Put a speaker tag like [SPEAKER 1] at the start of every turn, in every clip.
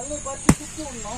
[SPEAKER 1] எல்லாம் பார்த்து சுற்றி விடணும்.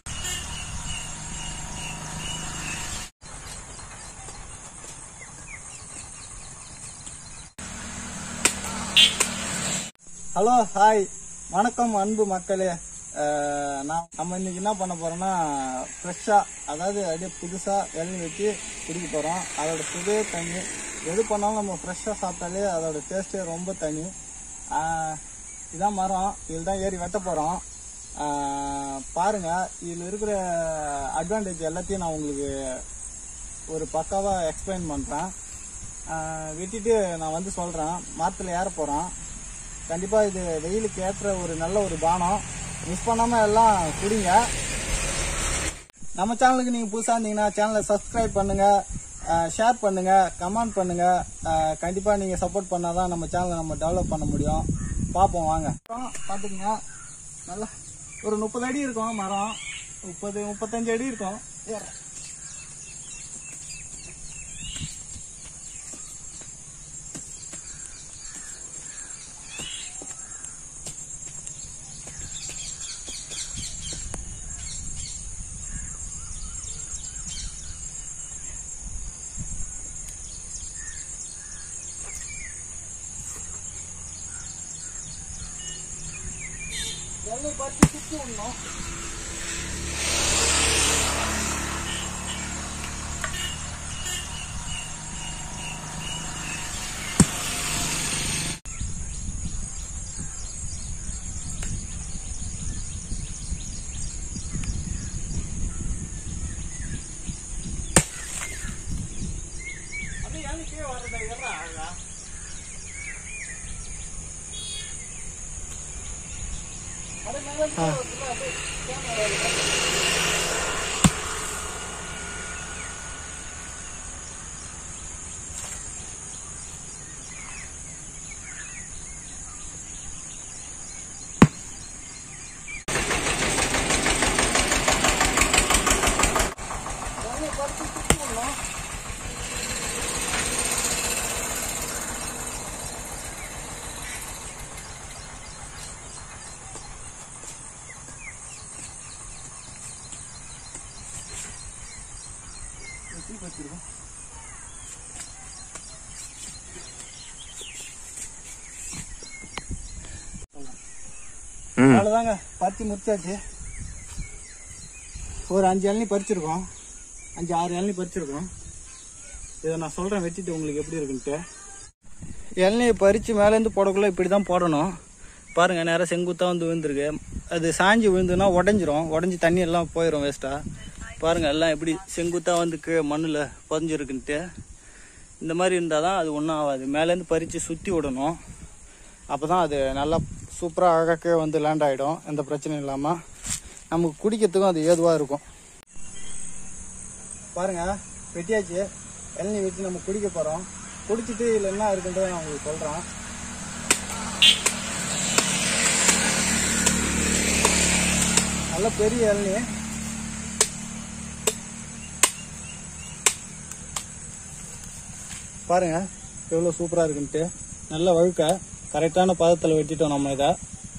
[SPEAKER 1] ஹலோ, ஹாய், வணக்கம் அன்பு மக்களே. நம்ம இன்னைக்கு என்ன பண்ண போறோம்னா ஃப்ரெஷ்ஷாக, அதாவது அப்படியே புதுசாக இளநீ வச்சு குடிக்க போகிறோம். அதோட சுவே தண்ணி. எது பண்ணாலும் நம்ம ஃப்ரெஷ்ஷாக சாப்பிட்டாலே அதோட டேஸ்ட்டே ரொம்ப தனி. இதான் மரம், இதில் தான் ஏறி வெட்ட போகிறோம். பாருங்கள், இதில் இருக்கிற அட்வான்டேஜ் எல்லாத்தையும் நான் உங்களுக்கு ஒரு பக்காவாக எக்ஸ்பிளைன் பண்ணுறேன். வெட்டிட்டு நான் வந்து சொல்கிறேன். மரத்தில் ஏற போகிறோம். கண்டிப்பாக இது வெயிலுக்கு ஏற்ற ஒரு நல்ல ஒரு பானம். மிஸ் பண்ணாமல் எல்லாம் குடிங்க. நம்ம சேனலுக்கு நீங்கள் புதுசாக இருந்தீங்கன்னா சேனலை சப்ஸ்கிரைப் பண்ணுங்கள், ஷேர் பண்ணுங்கள், கமெண்ட் பண்ணுங்கள். கண்டிப்பாக நீங்கள் சப்போர்ட் பண்ணால் தான் நம்ம சேனலை நம்ம டெவலப் பண்ண முடியும். பார்ப்போம் வாங்க. பார்த்துக்குங்க, நல்லா ஒரு 30 அடி இருக்கும் மரம். 30-35 அடி இருக்கும். எல்லாம் பார்த்து சுற்றி விடணும். அப்படியே எண்ணிக்கே வரதா எறா ஆகா. அவ்வளோதாங்க, பறிச்சு முடிச்சாச்சு. ஒரு 5 இளநீ பறிச்சிருக்கோம், 5-6 இளநீ பறிச்சிருக்கோம். இதை நான் சொல்கிறேன் வெட்டிட்டு உங்களுக்கு எப்படி இருக்குன்ட்டு. இளநியை பறித்து மேலேருந்து போடக்குள்ள இப்படி தான் போடணும். பாருங்கள், நேராக செங்குத்தாக வந்து விழுந்துருக்கு. அது சாஞ்சி விழுந்துன்னா உடஞ்சிரும். உடஞ்சி தண்ணி எல்லாம் போயிடும் வேஸ்ட்டாக. பாருங்கள், எல்லாம் எப்படி செங்குத்தாக வந்து மண்ணில் புதஞ்சிருக்குன்ட்டு. இந்த மாதிரி இருந்தால் தான் அது ஒன்றும் ஆகாது. மேலேருந்து பறித்து சுற்றி விடணும். அப்போ தான் அது நல்லா சூப்பராக அழகாக வந்து லேண்ட் ஆகிடும். எந்த பிரச்சனையும் இல்லாமல் நமக்கு குடிக்கிறதுக்கும் அது ஏதுவாக இருக்கும். பாருங்கள், வெட்டியாச்சு. இளநீ வெட்டி நம்ம குடிக்க போகிறோம். குடிச்சிட்டு இதில் என்ன இருக்குன்றதை நான் உங்களுக்கு சொல்கிறேன். நல்ல பெரிய இளநீ. பாருங்கள் எவ்வளோ சூப்பராக இருக்குன்ட்டு. நல்ல வழுக்க கரெக்டான பதத்தில் வெட்டிட்டோம் நம்ம இதை.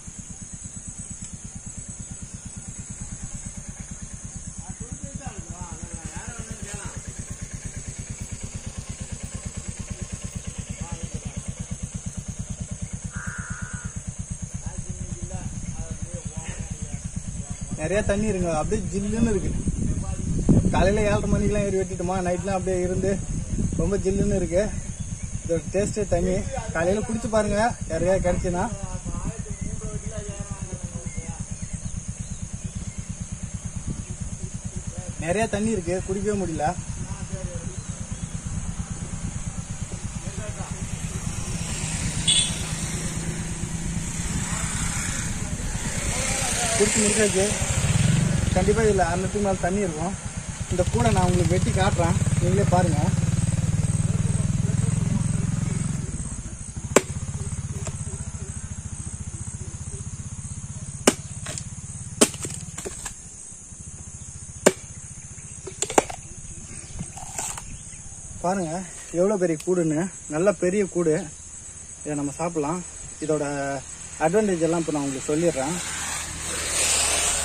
[SPEAKER 1] நிறைய தண்ணி இருக்குங்க, அப்படியே ஜில்லுன்னு இருக்கு. காலையில் 7:30 மணிக்கெலாம் ஏறி வெட்டிட்டோமா, நைட்லாம் அப்படியே இருந்து ரொம்ப ஜில்லுன்னு இருக்கு. இதோட டேஸ்ட்டே தண்ணி. காலையில் குடிச்சு பாருங்க, யாரையாவது கிடைச்சுன்னா. நிறைய தண்ணி இருக்கு, குடிக்கவே முடியல. குடிச்சு முடிச்சாச்சு. கண்டிப்பாக இதில் 1 லிட்டருக்கு மேலே தண்ணி இருக்கும். இந்த கூடை நான் உங்களுக்கு வெட்டி காட்டுறேன், நீங்களே பாருங்கள். பாருங்க எவ்வளோ பெரிய கூடுன்னு. நல்ல பெரிய கூடு. இதை நம்ம சாப்பிடலாம். இதோட அட்வான்டேஜ் எல்லாம் இப்போ நான் உங்களுக்கு சொல்லிடுறேன்.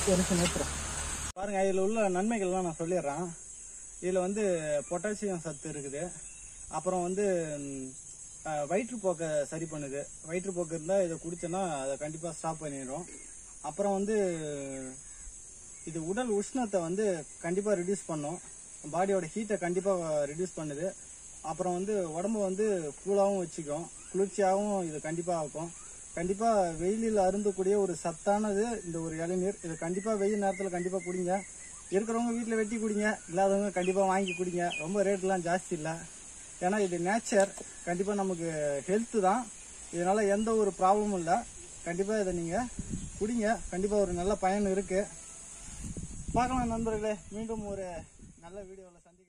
[SPEAKER 1] ஒரு நிமிஷம் நிறுத்துறேன் பாருங்கள். இதில் உள்ள நன்மைகள்லாம் நான் சொல்லிடுறேன். இதில் வந்து பொட்டாசியம் சத்து இருக்குது. அப்புறம் வந்து வயிற்றுப்போக்கை சரி பண்ணுது. வயிற்றுப்போக்கு இருந்தால் இதை குடிச்சோன்னா அதை கண்டிப்பாக ஸ்டாப் பண்ணிடும். அப்புறம் வந்து இது உடல் உஷ்ணத்தை வந்து கண்டிப்பாக ரிடியூஸ் பண்ணும். பாடியோட ஹீட்டை கண்டிப்பாக ரிடியூஸ் பண்ணுது. அப்புறம் வந்து உடம்பு வந்து கூலாகவும் வச்சுக்கும், குளிர்ச்சியாகவும் இது கண்டிப்பாக ஆகும். கண்டிப்பாக வெயிலில் அருந்தக்கூடிய ஒரு சத்தானது இந்த ஒரு இளநீர். இது கண்டிப்பாக வெயில் நேரத்தில் கண்டிப்பாக குடிங்க. இருக்கிறவங்க வீட்டில் வெட்டி குடிங்க, இல்லாதவங்க கண்டிப்பாக வாங்கி குடிங்க. ரொம்ப ரேட்லாம் ஜாஸ்தி இல்லை. ஏன்னா இது நேச்சர், கண்டிப்பாக நமக்கு ஹெல்த்து தான். இதனால் எந்த ஒரு ப்ராப்ளமும் இல்லை. கண்டிப்பாக இதை நீங்கள் குடிங்க, கண்டிப்பாக ஒரு நல்ல பயன் இருக்குது. பார்க்கலாம் நண்பர்களே, மீண்டும் ஒரு நல்ல வீடியோவில் சந்தி